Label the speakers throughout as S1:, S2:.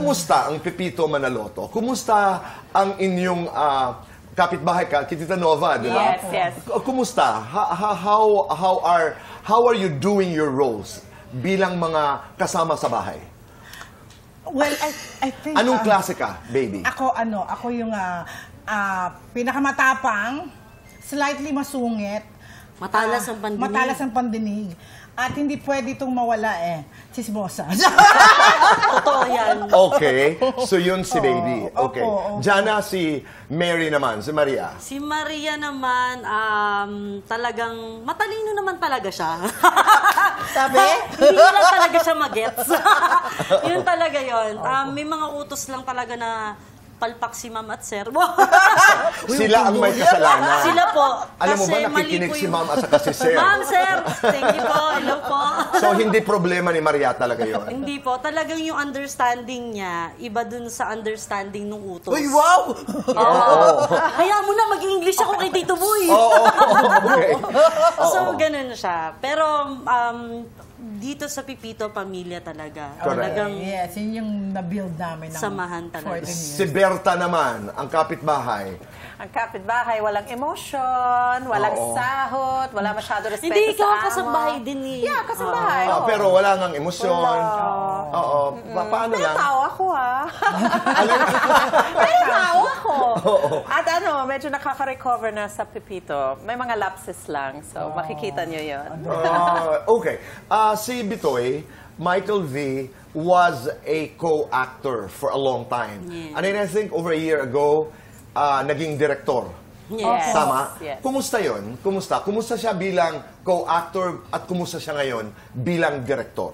S1: Kumusta ang Pepito Manaloto? Kumusta ang inyong kapitbahay ka, Tita Nova, di ba?
S2: Yes, yes.
S1: Kumusta? How are you doing your roles bilang mga kasama sa bahay?
S3: Well, I think...
S1: Anong klase ka, baby?
S3: Ako yung pinakamatapang, slightly masungit.
S2: Matalas ang pandinig.
S3: Matalas ang pandinig. At hindi pwede itong mawala chismosa.
S2: Totoo yan.
S1: Okay. So yun si baby. Okay.
S3: Opo.
S1: Jana, si Mary naman, si Maria.
S2: Si Maria naman, talagang matalino naman talaga siya.
S3: Sabi?
S2: Hindi lang talaga siya magets. Yun talaga yun. May mga utos lang talaga na palpak si ma'am at sir.
S1: Sila ang may kasalanan.
S2: Sila po.
S1: Alam mo ba,
S2: Kasi
S1: nakikinig
S2: mali po
S1: si
S2: yung-
S1: ma'am at saka si sir.
S2: Ma'am, sir. Thank you po. Hello po.
S1: So, hindi problema ni Maria talaga yun.
S2: Hindi po. Talagang yung understanding niya, iba dun sa understanding ng utos.
S3: Uy, wow!
S2: Kaya mo na mag-English ako kay Tito Boy.
S1: Okay.
S2: So, ganun siya. Pero, dito sa Pipito, pamilya talaga.
S1: Correct.
S2: Talagang
S3: Yes, yun yung na-build namin ng
S2: Samahan talaga.
S3: 14 years.
S1: Si Berta naman, ang kapitbahay.
S4: Ang kapitbahay, walang emotion, walang
S1: Oo.
S4: sahot, wala masyado respeto
S2: Hindi, ikaw
S4: sa
S2: ang
S4: amo.
S2: kasambahay din eh.
S4: Yeah, kasambahay. oo.
S1: Pero wala ngang emosyon.
S4: Wala.
S1: Oo. Paano
S4: May
S1: lang?
S4: tao ako, May tao ako. At medyo nakaka-recover na sa Pipito. May mga lapses lang, so makikita nyo yun.
S1: Okay. Si Bitoy, Michael V. was a co-actor for a long time.
S2: Yeah.
S1: And then I think over a year ago, naging director.
S2: Yes.
S1: Tama?
S4: Yes.
S1: Kumusta yun? Kumusta? Kumusta siya bilang co-actor at kumusta siya ngayon bilang director?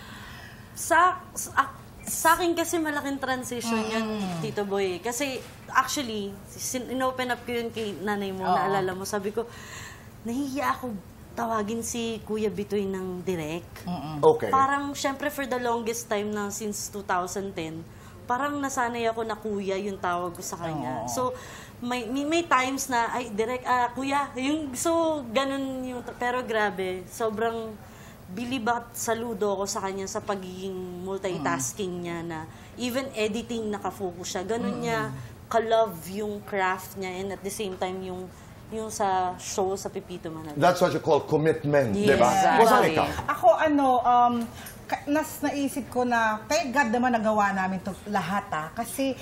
S2: Sa akin kasi malaking transition yan, Tito Boy. Kasi actually, in-open up ko yun kay nanay mo, naalala mo, sabi ko, nahihiya ako tawagin si Kuya Bitoy ng direct.
S1: Okay.
S2: Parang, syempre, for the longest time na since 2010, parang nasanay ako na kuya yung tawag ko sa kanya. So, may times na, ay, direct, kuya, so, ganun yung, pero grabe, sobrang bilib at saludo ako sa kanya sa pagiging multitasking niya na even editing nakafocus siya. Ganun niya ka-love yung craft niya and at the same time yung sa show sa Pipito Manaloto.
S1: That's what you call commitment,
S2: Yes,
S1: di ba?
S2: exactly.
S1: Kung saan ikaw?
S3: Ako naisip ko na, thank God naman nagawa namin to lahat kasi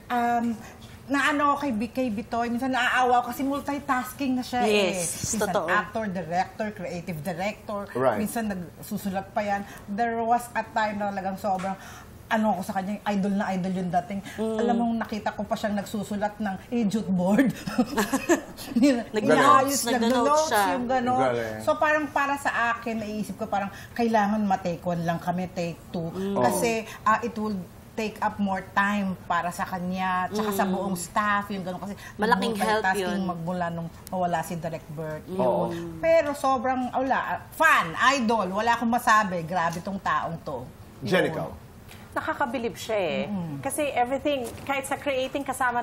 S3: kay Bitoy, minsan naaawa kasi multitasking na siya
S2: Yes,
S3: Minsan
S2: totoo.
S3: actor, director, creative director,
S1: Right.
S3: minsan nagsusulat pa yan. There was a time na talagang sobrang ako sa kanya, idol na idol yung dating. Alam mo, nakita ko pa siyang nagsusulat ng jute board.
S2: Nag-notes siya.
S3: Yung gano'n.
S1: Galing.
S3: So parang para sa akin, naisip ko parang kailangan ma-take 1 lang kami, take 2. Kasi it will take up more time para sa kanya, tsaka sa buong staff, yung gano'n. Kasi
S2: Malaking help
S3: multitasking
S2: yun.
S3: magmula nung mawala si Direct Bert.
S1: Oo.
S3: Pero sobrang, fan, idol, wala akong masabi. Grabe tong taong to.
S1: Jen,
S3: Yun.
S1: ikaw?
S4: Nakakabilib siya Kasi everything, kahit sa creative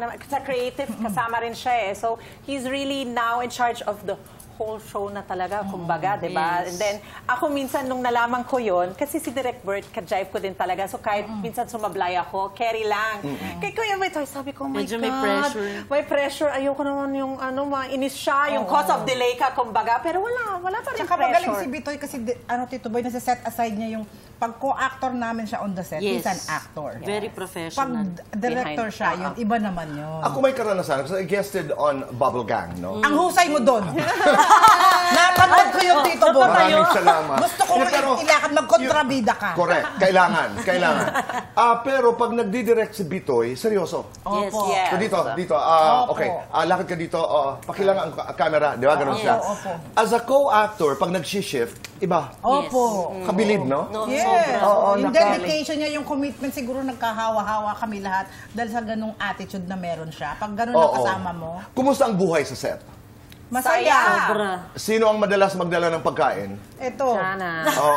S4: kasama rin siya So, he's really now in charge of the whole show na talaga, kumbaga, di ba?
S2: Yes.
S4: And then, ako minsan, nung nalaman ko yon kasi si Direct Bert, ka-jive ko din talaga. So, kahit minsan sumablay ako, carry lang. Kay Kuya Bitoy, sabi ko, oh my
S2: Medyo
S4: God.
S2: may pressure.
S4: May pressure. Ayoko naman yung, mainis siya, yung cause of delay ka, kumbaga. Pero wala pa rin
S3: Tsaka
S4: pressure.
S3: magaling si Bitoy kasi, Tito Boy, nasa-set aside niya yung pag co-actor namin siya on the set, he's an actor.
S2: Very
S3: Pag
S2: professional.
S3: director
S4: Behind.
S3: siya, yun, iba naman yun.
S1: Ako may karanasan kasi I guested on Bubble Gang, no?
S3: Ang husay mo doon. Napanood ko yung Tito Boy.
S1: Maraming salamat.
S3: Gusto ko
S1: Eh, pero-
S3: ilakad, magkontrabida ka.
S1: Correct. Kailangan. Pero pag nagdi-direct si Bitoy, seryoso.
S2: Yes.
S4: Yes.
S1: So dito,
S3: Opo.
S1: okay. Lakad ka dito, pakilang ang camera, di ba? Ganun siya.
S3: opo.
S1: As a co-actor, pag nag-shift, iba.
S3: Opo.
S1: Kabilib, no?
S2: No,
S3: Yes.
S2: sobra.
S1: Oo,
S3: Yung
S1: nakali-
S3: dedication niya, yung commitment, siguro nagkahawa-hawa kami lahat dahil sa ganung attitude na meron siya. Pag ganun ang
S1: Oo.
S3: kasama mo,
S1: Kumusta ang buhay sa set?
S3: masaya.
S2: Sobra.
S1: Sino ang madalas magdala ng pagkain?
S3: Ito.
S4: Sana.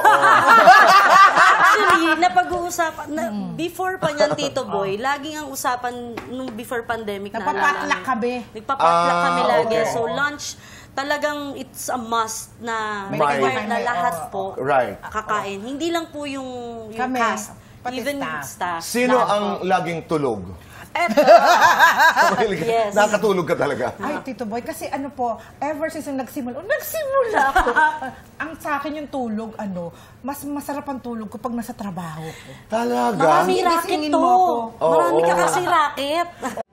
S2: Actually, napag-uusapan, before pa niyan, Tito Boy, laging ang usapan nung before pandemic,
S3: Napapatlock kami.
S2: Nagpapatlock kami lagi.
S1: okay.
S2: So, lunch, talagang it's a must na
S1: May
S2: required na
S3: kakain,
S2: lahat
S3: oo.
S2: po
S1: Right.
S2: kakain. Hindi lang po yung
S3: Kami.
S2: cast.
S3: Pati
S2: even
S3: staff.
S2: staff.
S1: Sino ang laging tulog?
S4: Eto,
S2: Yes.
S1: Nakatulog ka talaga.
S3: Ay, Tito Boy, kasi ano po, ever since nung nagsimula ako, ang sa akin yung tulog, mas masarap ang tulog ko pag nasa trabaho ko.
S1: Talaga?
S2: Marami racket
S3: Gisingin
S2: to.
S3: mo ako.
S2: Marami
S1: Oo.
S2: ka kasi racket.